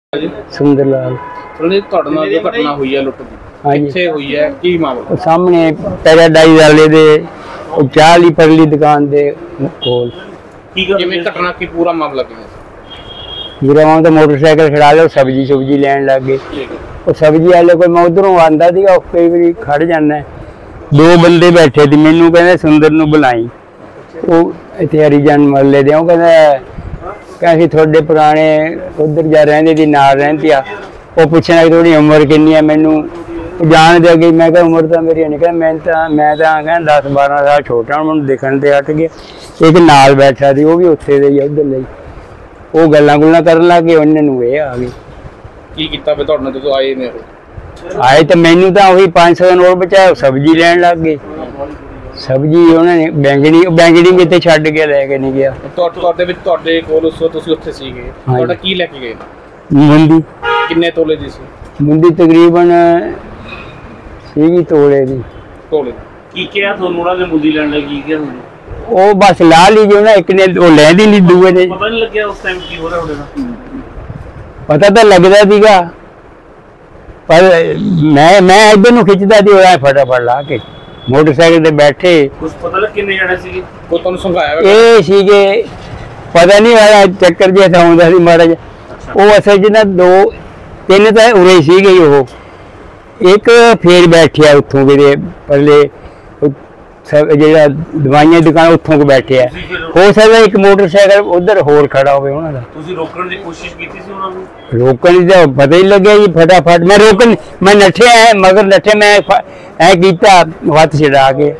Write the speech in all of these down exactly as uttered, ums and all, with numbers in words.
सुंदर लाल घटना हुई है लुट दी हुई है की मामला सामने पैराडाइज वाले दे चाली परली दुकान दे कोल घटना की पूरा मामला पूरा वहां तो मोटरसाइकिल खड़ा लो सब्जी सुब्जी लैन लग गए और सब्जी वाले कोई मैं उधरों आंदा थी कई बार खड़ जाना दो बंदे बैठे थे मैनू कहते सुंदर नूं बुलाई वो इतने हरिजन महल्ले दे कहना कहीं थोड़े पुराने उधर जा रही थी नाल रहती आ वो पूछना कि थोड़ी उम्र किन्नी है मैनू जान दे गई मैं उम्र तो मेरी नहीं मैं तो मैं तो कह दस बारह साल छोटा मैं देखने से हट गया एक नाल बैठा थी वो भी उत्थे दे उधर ले वो गल्लां गुल्लां करन लग गए उन्होंने ये आ गए की कीता फिर तुहाडे नाल आए ने आए तो मैनू तो वही पाँच सौ का नोट बचाया सब्जी लैन लग गए सब्जी उन्होंने बैंगनी बैंगनी भी इतने छड्ड के लैके नहीं गया ਤੁਹਾਡੇ ਵਿੱਚ ਤੁਹਾਡੇ ਕੋਲ ਉਸ ਵਕਤ ਤੁਸੀਂ ਉੱਥੇ ਸੀਗੇ ਤੁਹਾਡਾ ਕੀ ਲੈ ਕੇ ਗਏ ਮੁੰਦੀ ਕਿੰਨੇ ਤੋਲੇ ਦੀ ਸੀ ਮੁੰਦੀ ਤਕਰੀਬਨ ਸੀਗੀ ਤੋਲੇ ਦੀ ਤੋਲੇ ਕੀ ਕਿਹਾ ਤੁਹਾਨੂੰ ਉਹਨਾਂ ਨੇ ਮੁੰਦੀ ਲੈਣ ਲਈ ਕੀ ਕਿਹਾ ਤੁਹਾਨੂੰ ਉਹ ਬਸ ਲਾ ਲਈ ਜੋ ਨਾ ਇੱਕ ਨੇ ਉਹ ਲੈਂਦੀ ਨਹੀਂ ਦੂਏ ਨੇ ਪਤਾ ਨਹੀਂ ਲੱਗਿਆ ਉਸ ਟਾਈਮ ਕੀ ਹੋ ਰਿਹਾ ਤੁਹਾਡੇ ਨਾਲ ਪਤਾ ਤਾਂ ਲੱਗਦਾ ਸੀਗਾ ਪਰ ਮੈਂ ਮੈਂ ਇਧਰ ਨੂੰ ਖਿੱਚਦਾ ਸੀ ਉਹ ਫਟਾਫਟ ਲਾ ਕੇ मोटरसाइकिल पे बैठे कुछ पता लग किन्ने जाने सीगे कोई तुहानू समझाया ए सीगे पता नहीं आया चक्कर जैसा होंदा सी माड़ा ओ असल च ना दो तीन तो उरे सीगे वो एक फिर बैठिया उत्थों के पहले ਜਿਹੜਾ ਦਵਾਈਆਂ ਦੁਕਾਨ ਉੱਥੋਂ ਕੋ ਬੈਠੇ ਆ ਹੋ ਸਕਦਾ ਇੱਕ ਮੋਟਰਸਾਈਕਲ ਉਧਰ ਹੋਰ ਖੜਾ ਹੋਵੇ ਉਹਨਾਂ ਦਾ ਤੁਸੀਂ ਰੋਕਣ ਦੀ ਕੋਸ਼ਿਸ਼ ਕੀਤੀ ਸੀ ਉਹਨਾਂ ਨੂੰ ਰੋਕਣ ਦੀ ਤਾਂ ਪਤਾ ਹੀ ਲੱਗਿਆ ਜੀ ਫਟਾਫਟ ਮੈਂ ਰੋਕਣ ਮੈਂ ਨੱਠਿਆ ਮਗਰ ਨੱਠੇ ਮੈਂ ਐ ਕੀਤਾ ਹੱਥ ਛਡਾ ਕੇ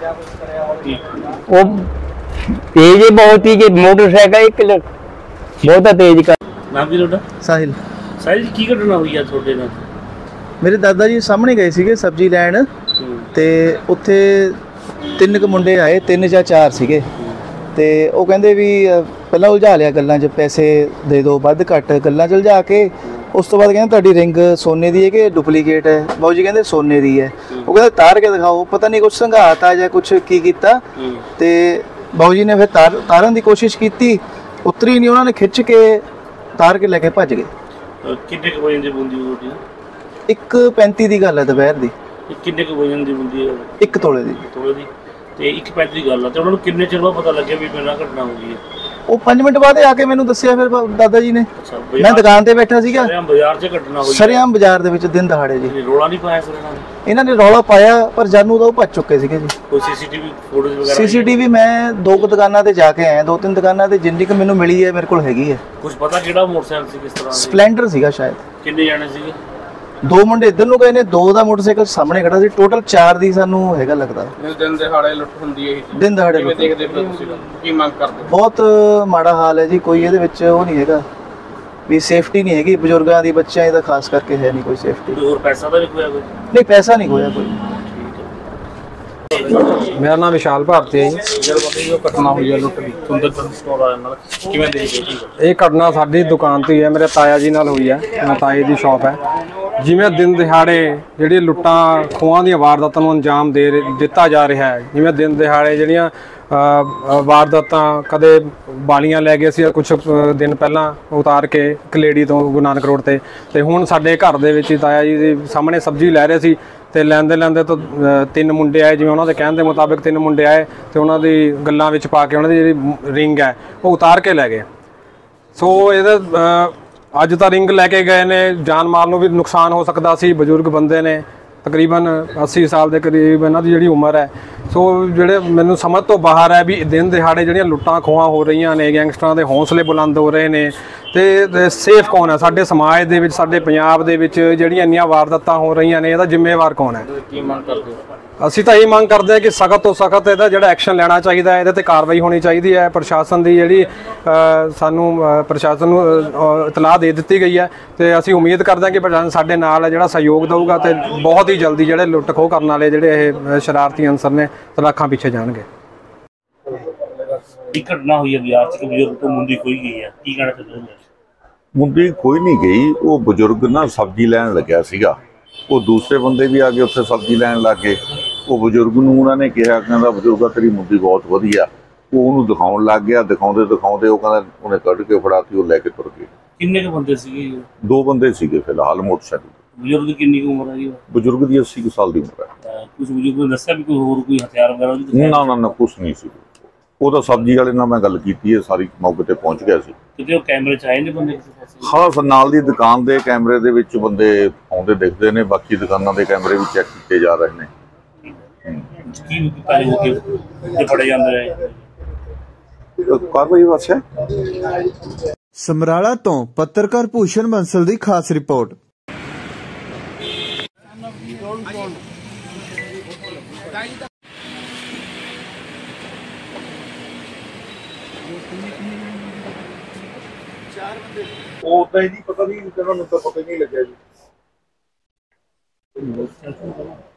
ਉਹ ਤੇਜ਼ ਬਹੁਤ ਹੀ ਕਿ ਮੋਟਰਸਾਈਕਲ ਇੱਕ ਬਹੁਤਾ ਤੇਜ਼ ਕਰ ਨਾਮ ਕੀ ਤੁਹਾਡਾ ਸਾਹਿਲ ਸਾਹਿਲ ਜੀ ਕੀ ਘਟਨਾ ਹੋਈ ਆ ਤੁਹਾਡੇ ਨਾਲ ਮੇਰੇ ਦਾਦਾ ਜੀ ਸਾਹਮਣੇ ਗਏ ਸੀਗੇ ਸਬਜ਼ੀ ਲੈਣ ਤੇ ਉੱਥੇ ਤਿੰਨ ਕੁ ਮੁੰਡੇ ਆਏ ਤਿੰਨ ਜਾਂ ਚਾਰ ਸੀਗੇ ਤੇ ਉਹ ਕਹਿੰਦੇ ਵੀ ਪਹਿਲਾਂ ਉਲਝਾ ਲਿਆ ਗੱਲਾਂ 'ਚ ਪੈਸੇ ਦੇ ਦਿਓ ਵੱਧ ਘੱਟ ਗੱਲਾਂ 'ਚ ਉਲਝਾ ਕੇ ਉਸ ਤੋਂ ਬਾਅਦ ਕਹਿੰਦੇ ਤੁਹਾਡੀ ਰਿੰਗ ਸੋਨੇ ਦੀ ਹੈ ਕਿ ਡੁਪਲੀਕੇਟ ਹੈ ਬਾਊ ਜੀ ਕਹਿੰਦੇ ਸੋਨੇ ਦੀ ਹੈ ਉਹ ਕਹਿੰਦਾ ਤਾਰ ਕੇ ਦਿਖਾਓ ਪਤਾ ਨਹੀਂ ਕੁਝ ਸੰਘਾਤਾ ਜਾਂ ਕੁਝ ਕੀ ਕੀਤਾ ਤੇ ਬਾਊ ਜੀ ਨੇ ਫਿਰ ਤਾਰ ਤਾਰਨ ਦੀ ਕੋਸ਼ਿਸ਼ ਕੀਤੀ ਉਤਰੀ ਨਹੀਂ ਉਹਨਾਂ ਨੇ ਖਿੱਚ ਕੇ ਤਾਰ ਕੇ ਲੈ ਕੇ ਭੱਜ ਗਏ ਕਿੰਨੇ ਕੁ ਵਜਨ ਦੀ ਬੁੰਦੀ ਹੋਈ ਇੱਕ ਪੈਂਤੀ ਦੀ ਗੱਲ ਹੈ ਦੁਪਹਿਰ ਦੀ ਕਿੰਨੇ ਕੁ ਵਜਨ ਦੀ ਬੁੰਦੀ ਹੈ ਇੱਕ ਤੋਲੇ ਦੀ ਤੋਲੇ ਦੀ ਤੇ ਇੱਕ ਪੈਂਤੀ ਦੀ ਗੱਲ ਆ ਤੇ ਉਹਨਾਂ ਨੂੰ ਕਿੰਨੇ ਚਿਰ ਬਾਅਦ ਪਤਾ ਲੱਗਿਆ ਵੀ ਮੇਰਾ ਘਟਨਾ ਹੋ ਗਈ ਹੈ ਉਹ ਪੰਜ ਮਿੰਟ ਬਾਅਦ ਆ ਕੇ ਮੈਨੂੰ ਦੱਸਿਆ ਫਿਰ ਦਾਦਾ ਜੀ ਨੇ ਮੈਂ ਦੁਕਾਨ ਤੇ ਬੈਠਾ ਸੀਗਾ ਸਰਿਆਮ ਬਾਜ਼ਾਰ 'ਚ ਘਟਨਾ ਹੋਈ ਸਰਿਆਮ ਬਾਜ਼ਾਰ ਦੇ ਵਿੱਚ ਦਿਨ ਦਹਾੜੇ ਜੀ ਰੌਲਾ ਨਹੀਂ ਪਾਇਆ ਫਿਰ ਇਹਨਾਂ ਨੇ ਇਹਨਾਂ ਨੇ ਰੌਲਾ ਪਾਇਆ ਪਰ ਜਾਨੂ ਤਾਂ ਉਹ ਭੱਜ ਚੁੱਕੇ ਸੀਗੇ ਜੀ ਕੋਈ ਸੀਸੀਟੀਵੀ ਫੋਟੋਜ਼ ਵਗੈਰਾ ਸੀਸੀਟੀਵੀ ਮੈਂ ਦੋ ਕੁ ਦੁਕਾਨਾਂ ਤੇ ਜਾ ਕੇ ਆਇਆ ਦੋ ਤਿੰਨ ਦੁਕਾਨਾਂ ਤੇ ਜਿੰਨੀ ਕੁ ਮੈਨੂੰ ਮਿਲੀ ਹੈ ਮੇਰੇ ਕੋਲ ਹੈਗੀ ਹੈ ਕੁਝ ਪਤਾ ਕਿਹੜਾ ਮੋਟਰਸਾਈਕਲ ਸੀ ਕਿਸ ਤਰ੍ਹਾਂ ਸਪਲੈਂਡਰ ਸੀਗਾ ਸ਼ਾਇਦ ਕਿੰਨੇ ਜਾਣੇ ਸੀਗੇ ਦੋ ਮੁੰਡੇ ਇੱਧਰ ਨੂੰ ਗਏ ਨੇ ਦੋ ਦਾ ਮੋਟਰਸਾਈਕਲ ਸਾਹਮਣੇ ਖੜਾ ਸੀ ਟੋਟਲ ਚਾਰ ਦੀ ਸਾਨੂੰ ਹੈਗਾ ਲੱਗਦਾ ਦਿਨ ਦਿਹਾੜੇ ਲੁੱਟ ਹੁੰਦੀ ਹੈ ਦਿਨ ਦਿਹਾੜੇ ਕਿਵੇਂ ਦੇਖਦੇ ਹੋ ਤੁਸੀਂ ਕੀ ਮੰਗ ਕਰਦੇ ਬਹੁਤ ਮਾੜਾ ਹਾਲ ਹੈ ਜੀ ਕੋਈ ਇਹਦੇ ਵਿੱਚ ਉਹ ਨਹੀਂ ਹੈਗਾ ਵੀ ਸੇਫਟੀ ਨਹੀਂ ਹੈਗੀ ਬਜ਼ੁਰਗਾਂ ਦੀ ਬੱਚਿਆਂ ਦੀ ਤਾਂ ਖਾਸ ਕਰਕੇ ਹੈ ਨਹੀਂ ਕੋਈ ਸੇਫਟੀ ਹੋਰ ਪੈਸਾ ਤਾਂ ਨਹੀਂ ਖੋਇਆ ਕੋਈ ਨਹੀਂ ਪੈਸਾ ਨਹੀਂ ਖੋਇਆ ਕੋਈ मेरा नाम विशाल भारती है ਜੀ ਘਟਨਾ ਹੋਈ ਹੈ ਲੁੱਟ ਦੀ ਸੁੰਦਰ ਸਟੋਰ ਵਾਲਿਆਂ ਨਾਲ ਕਿਵੇਂ ਦੇਖਦੇ ਹੋ ਇਹ ਘਟਨਾ ਸਾਡੀ ਦੁਕਾਨ ਤੇ ਹੀ ਹੈ ਮੇਰੇ ਤਾਇਆ ਜੀ ਨਾਲ ਹੋਈ ਹੈ ਮੇਰਾ ਤਾਏ ਦੀ ਸ਼ਾਪ ਹੈ ਜਿਵੇਂ ਦਿਨ ਦਿਹਾੜੇ ਜਿਹੜੀ ਲੁੱਟਾਂ ਖੋਹਾਂ ਦੀਆਂ ਵਾਰਦਾਤਾਂ ਨੂੰ ਅੰਜਾਮ ਦੇ ਦਿੱਤਾ ਜਾ ਰਿਹਾ ਹੈ ਜਿਵੇਂ ਦਿਨ ਦਿਹਾੜੇ ਜਿਹੜੀਆਂ ਵਾਰਦਾਤਾਂ ਕਦੇ ਬਾਲੀਆਂ ਲੈ ਗਏ ਸੀ ਕੁਝ ਦਿਨ ਪਹਿਲਾਂ ਉਤਾਰ ਕੇ ਇੱਕ ਲੇਡੀ ਤੋਂ ਗੁਰੂ ਨਾਨਕ ਰੋਡ ਤੇ ਤੇ ਹੁਣ ਸਾਡੇ ਘਰ ਦੇ ਵਿੱਚ ਹੀ ਤਾਇਆ ਜੀ ਦੇ ਸਾਹਮਣੇ ਸਬਜ਼ੀ ਲੈ ਰਹੇ ਸੀ ਤੇ ਲੈਂਦੇ ਲੈਂਦੇ ਤੋਂ ਤਿੰਨ ਮੁੰਡੇ ਆਏ ਜਿਵੇਂ ਉਹਨਾਂ ਦੇ ਕਹਿਣ ਦੇ ਮੁਤਾਬਿਕ ਤਿੰਨ ਮੁੰਡੇ ਆਏ ਤੇ ਉਹਨਾਂ ਦੀ ਗੱਲਾਂ ਵਿੱਚ ਪਾ ਕੇ ਉਹਨਾਂ ਦੀ ਜਿਹੜੀ ਰਿੰਗ ਹੈ ਉਹ ਉਤਾਰ ਕੇ ਲੈ ਗਏ ਸੋ ਇਹਦਾ ਅੱਜ ਤਾਂ ਰਿੰਗ ਲੈ ਕੇ ਗਏ ਨੇ ਜਾਨ ਮਾਲ ਨੂੰ ਵੀ ਨੁਕਸਾਨ ਹੋ ਸਕਦਾ ਸੀ ਬਜ਼ੁਰਗ ਬੰਦੇ ਨੇ ਤਕਰੀਬਨ अस्सी ਸਾਲ ਦੇ ਕਰੀਬ ਇਹਨਾਂ ਦੀ ਜਿਹੜੀ ਉਮਰ ਹੈ ਸੋ ਜਿਹੜੇ ਮੈਨੂੰ ਸਮਝ ਤੋਂ ਬਾਹਰ ਹੈ ਵੀ ਦਿਨ ਦਿਹਾੜੇ ਜਿਹੜੀਆਂ ਲੁੱਟਾਂ ਖੋਹਾਂ ਹੋ ਰਹੀਆਂ ਨੇ ਗੈਂਗਸਟਰਾਂ ਦੇ ਹੌਸਲੇ ਬੁਲੰਦ ਹੋ ਰਹੇ ਨੇ ਤੇ ਸੇਫ ਕੌਣ ਹੈ ਸਾਡੇ ਸਮਾਜ ਦੇ ਵਿੱਚ ਸਾਡੇ ਪੰਜਾਬ ਦੇ ਵਿੱਚ ਜਿਹੜੀਆਂ ਇੰਨੀਆਂ ਵਾਰਦਾਤਾਂ ਹੋ ਰਹੀਆਂ ਨੇ ਇਹਦਾ ਜ਼ਿੰਮੇਵਾਰ ਕੌਣ ਹੈ ਕੀ ਮੰਗ ਕਰਦੇ ਹੋ ਅਸੀਂ ਤਾਂ ਇਹ ਮੰਗ ਕਰਦੇ ਹਾਂ ਕਿ ਸਖਤ ਤੋਂ ਸਖਤ ਇਹਦਾ ਜਿਹੜਾ ਐਕਸ਼ਨ ਲੈਣਾ ਚਾਹੀਦਾ ਹੈ ਇਹਦੇ ਤੇ ਕਾਰਵਾਈ ਹੋਣੀ ਚਾਹੀਦੀ ਹੈ ਪ੍ਰਸ਼ਾਸਨ ਦੀ ਜਿਹੜੀ ਸਾਨੂੰ ਪ੍ਰਸ਼ਾਸਨ ਨੂੰ ਇਤਲਾਹ ਦੇ ਦਿੱਤੀ ਗਈ ਹੈ ਤੇ ਅਸੀਂ ਉਮੀਦ ਕਰਦੇ ਹਾਂ ਕਿ ਪ੍ਰਸ਼ਾਸਨ ਸਾਡੇ ਨਾਲ ਜਿਹੜਾ ਸਹਿਯੋਗ ਦੇਊਗਾ ਤੇ ਬਹੁਤ ਹੀ ਜਲਦੀ ਜਿਹੜੇ ਲੁੱਟ ਖੋਹ ਕਰਨ ਵਾਲੇ ਜਿਹੜੇ ਇਹ ਸ਼ਰਾਰਤੀ ਅਨਸਰ ਨੇ ਤਲਾਖਾਂ ਪਿੱਛੇ ਜਾਣਗੇ ਕੀ ਘਟਨਾ ਹੋਈ ਹੈ ਬਾਜ਼ਾਰ 'ਚ ਬਜ਼ੁਰਗ ਤੋਂ ਮੁੰਦੀ ਖੋਈ ਗਈ ਹੈ ਕੀ ਕਹਿਣਾ ਚਾਹੁੰਦੇ ਹੋ ਮੁੰਡੀ ਕੋਈ ਨਹੀਂ ਗਈ ਉਹ ਬਜ਼ੁਰਗ ਨਾ ਸਬਜ਼ੀ ਲੈਣ ਲੱਗਿਆ ਸੀਗਾ ਉਹ ਦੂਸਰੇ ਬੰਦੇ ਵੀ ਆ ਕੇ ਉੱਥੇ ਸਬਜ਼ੀ ਲੈਣ ਲੱਗ ਗਏ ਉਹ ਬਜ਼ੁਰਗ ਨੂੰ ਉਹਨਾਂ ਨੇ ਕਿਹਾ ਕਹਿੰਦਾ ਬਜ਼ੁਰਗਾ ਤੇਰੀ ਮੁੰਡੀ ਬਹੁਤ ਵਧੀਆ ਉਹ ਉਹਨੂੰ ਦਿਖਾਉਣ ਲੱਗ ਗਿਆ ਦਿਖਾਉਂਦੇ ਦਿਖਾਉਂਦੇ ਉਹ ਕਹਿੰਦਾ ਉਹਨੇ ਕੱਢ ਕੇ ਫੜਾਤੀ ਉਹ ਲੈ ਕੇ ਤੁਰ ਗਏ ਕਿੰਨੇ ਕੁ ਬੰਦੇ ਸੀਗੇ ਜੀ? ਦੋ ਬੰਦੇ ਸੀਗੇ ਫਿਲਹਾਲ ਮੋਟਰਸਾਈਕਲ ਤੇ। ਬਜ਼ੁਰਗ ਦੀ ਕਿੰਨੀ ਕੁ ਉਮਰ ਹੈ ਜੀ? ਬਜ਼ੁਰਗ ਦੀ ਅੱਸੀ ਕੁ ਸਾਲ ਦੀ ਉਮਰ ਹੈ। ਅਹ ਕੁਝ ਬਜ਼ੁਰਗ ਨੇ ਦੱਸਿਆ ਵੀ ਕੋਈ ਹੋਰ ਕੋਈ ਹਥਿਆਰ ਵਗੈਰਾ ਵੀ ਦਿਖਾਇਆ? ਨਾ ਨਾ ਨਾ ਕੁਛ ਨਹੀਂ ਸੀ। ਉਹ ਤਾਂ ਸਬਜ਼ੀ ਵਾਲੇ ਨਾਲ ਮੈਂ ਗੱਲ ਕੀਤੀ ਹੈ, ਸਾਰੀ ਮੌਕੇ ਤੇ ਪਹੁੰਚ ਗਿਆ ਸੀ। ਕਿਤੇ ਉਹ ਕੈਮਰੇ 'ਚ ਆਏ ਨੇ ਬੰਦੇ ਕਿਸੇ ਪਾਸੇ? ਹਾਂ ਸਰ, ਨਾਲ ਦੀ ਦੁਕਾਨ ਦੇ ਕੈਮਰੇ ਦੇ ਵਿੱਚ ਬੰਦੇ ਆਉਂਦੇ ਦਿਖਦੇ ਨੇ, ਬਾਕੀ ਦੁਕਾਨਾਂ ਦੇ ਕੈਮਰੇ ਵੀ ਚੈੱਕ ਕੀਤੇ ਜਾ ਰਹੇ ਨੇ। ਕੀ ਕੀਤਾ ਜੀ ਜੇ ਫੜੇ ਜਾਂਦੇ ਨੇ? ਕਾਰਵਾਈ ਵਾਸਤੇ ਸਮਰਾਲਾ ਤੋਂ ਪੱਤਰਕਾਰ ਭੂਸ਼ਣ ਬੰਸਲ ਦੀ ਖਾਸ ਰਿਪੋਰਟ। ਉਹ ਤਾਂ ਹੀ ਨਹੀਂ ਪਤਾ, ਨਹੀਂ ਮੈਨੂੰ ਤਾਂ ਪਤਾ ਹੀ ਨਹੀਂ ਲੱਗਿਆ ਜੀ।